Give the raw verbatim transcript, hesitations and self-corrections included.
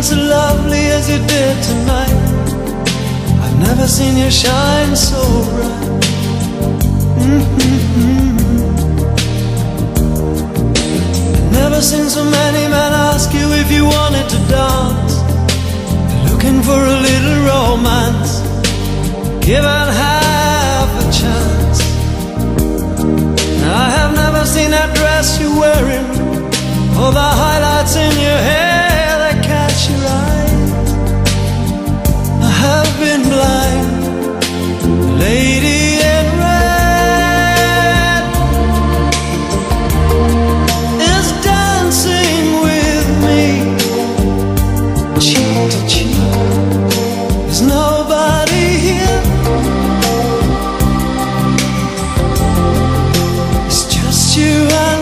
so lovely as you did tonight. I've never seen you shine so bright. Mm-hmm. I've never seen so many men ask you if you wanted to dance. They're looking for a little romance, given half a chance. I have never seen that dress you're wearing, or the highlights in your hair that catch your eyes. I have been blind, lady in red is dancing with me, cheek to cheek. There's nobody here, it's just you and